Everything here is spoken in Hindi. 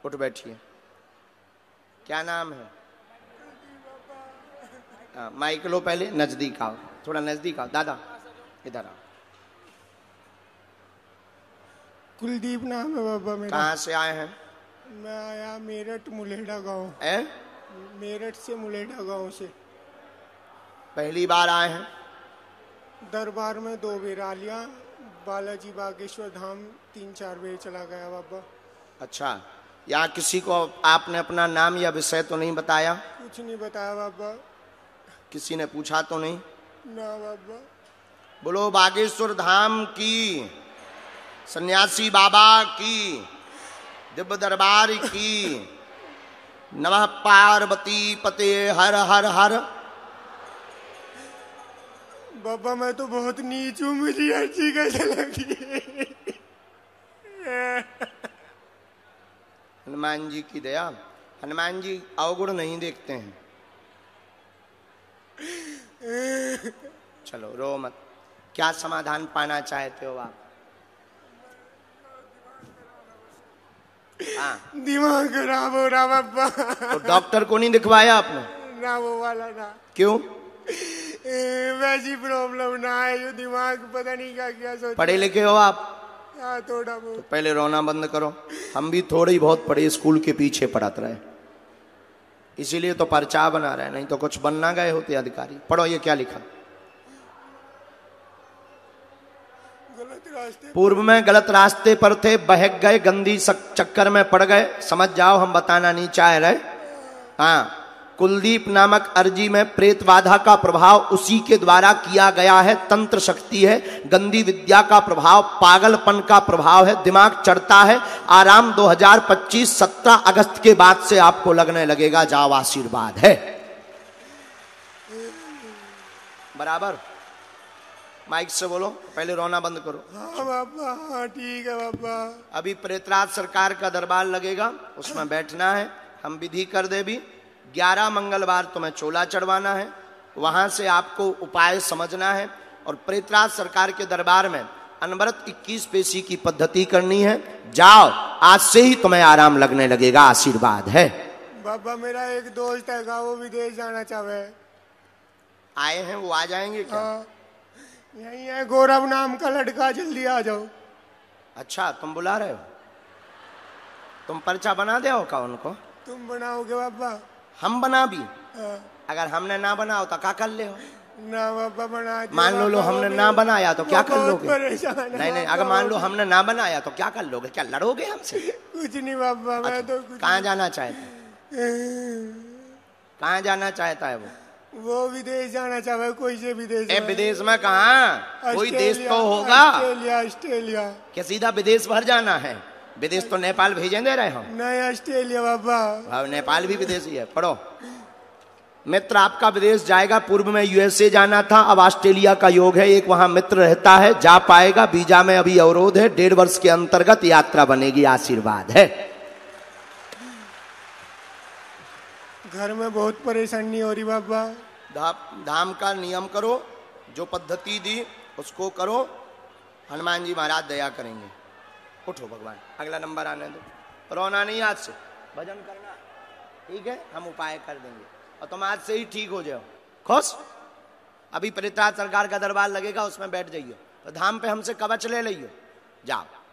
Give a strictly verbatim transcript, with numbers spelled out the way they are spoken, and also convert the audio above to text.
उठ बैठिए। क्या नाम है? आ, माइक लो, पहले नजदीक आओ, थोड़ा नजदीक आओ। दादा इधर आओ। कुलदीप नाम है बाबा मेरा। कहाँ से आए हैं? मैं आया मेरठ मुलेडा गांव। ए? मेरठ से मुलेडा गांव से। पहली बार आए हैं? दरबार में दो बेर आ लिया, बालाजी बागेश्वर धाम तीन चार बेर चला गया बाबा। अच्छा, यहाँ किसी को आपने अपना नाम या विषय तो नहीं बताया? कुछ नहीं बताया बाबा। किसी ने पूछा तो नहीं? ना बाबा। बोलो बागेश्वर धाम की, सन्यासी बाबा की, दिव्य दरबार की, नमः पार्वती पते हर हर हर। बाबा मैं तो बहुत नीच हूँ, मुझे अच्छी कैसे लगी। हनुमान जी की दया। हनुमान जी अवगुण नहीं देखते हैं। चलो रो मत। क्या समाधान पाना चाहते हो आप? हाँ, दिमाग खराब हो रहा बाबा। तो डॉक्टर को नहीं दिखवाया आपने? ना वो वाला ना। क्यों? वैसी प्रॉब्लम ना है, जो दिमाग पता नहीं क्या क्या सोच। पढ़े लिखे हो आप? हाँ थोड़ा बहुत। तो पहले रोना बंद करो। हम भी थोड़े ही बहुत पढ़े, स्कूल के पीछे पढ़ाते रहे, इसीलिए तो पर्चा बना रहे, नहीं तो कुछ बनना गए होते अधिकारी। पढ़ो, ये क्या लिखा? गलत रास्ते। पूर्व में गलत रास्ते पर थे, बहक गए, गंदी चक्कर में पड़ गए। समझ जाओ, हम बताना नहीं चाह रहे। हाँ, कुलदीप नामक अर्जी में प्रेत बाधा का प्रभाव उसी के द्वारा किया गया है। तंत्र शक्ति है, गंदी विद्या का प्रभाव, पागलपन का प्रभाव है, दिमाग चढ़ता है। आराम दो हज़ार पच्चीस सत्रह अगस्त के बाद से आपको लगने लगेगा। जाओ, आशीर्वाद है। बराबर? माइक से बोलो, पहले रोना बंद करो। हाँ बाबा, हाँ ठीक है बाबा। अभी प्रेतराज सरकार का दरबार लगेगा, उसमें बैठना है। हम विधि कर दे भी। ग्यारह मंगलवार तुम्हें चोला चढ़वाना है, वहां से आपको उपाय समझना है। और प्रेतराज सरकार के दरबार में अनवरत इक्कीस पेशी की पद्धति करनी है। जाओ, आज से ही तुम्हें आराम लगने लगेगा। आशीर्वाद है। बाबा मेरा एक दोस्त है, वो विदेश जाना चाहे। आए हैं, वो आ जाएंगे क्या? हाँ, यही है गौरव नाम का लड़का, जल्दी आ जाओ। अच्छा, तुम बुला रहे हो? तुम पर्चा बना दे का उनको? तुम बनाओगे बाबा? हम बना भी? हाँ। अगर हमने ना बनाओ तो क्या कर ले हो? ना बाबा बना। मान लो लो हमने ना बनाया तो क्या कर लोगे? नहीं नहीं, अगर मान लो हमने ना बनाया तो क्या कर लोगे? क्या लड़ोगे हमसे? कुछ नहीं बाबा। मैं तो कुछ। कहाँ जाना चाहता? कहाँ जाना चाहता है वो? वो विदेश जाना चाहे, कोई से विदेश। ए, विदेश में कहाँ? कोई देश तो होगा। ऑस्ट्रेलिया। ऑस्ट्रेलिया क्या सीधा विदेश भर जाना है? विदेश तो नेपाल भेजें दे रहे हम। नहीं, ऑस्ट्रेलिया बाबा। अब नेपाल भी विदेश ही है। पढ़ो, मित्र आपका विदेश जाएगा। पूर्व में यूएसए जाना था, अब ऑस्ट्रेलिया का योग है। एक वहां मित्र रहता है, जा पाएगा। वीजा में अभी अवरोध है, डेढ़ वर्ष के अंतर्गत यात्रा बनेगी। आशीर्वाद है। घर में बहुत परेशानी हो रही बाबा। धा, धाम का नियम करो, जो पद्धति दी उसको करो। हनुमान जी महाराज दया करेंगे। उठो भगवान, अगला नंबर आने दो। रोना नहीं, आज से भजन करना, ठीक है? हम उपाय कर देंगे और तुम आज से ही ठीक हो जाओ। खुश? अभी प्रेतराज सरकार का दरबार लगेगा, उसमें बैठ जाइए। तो धाम पे हमसे कवच ले लियो। जाओ।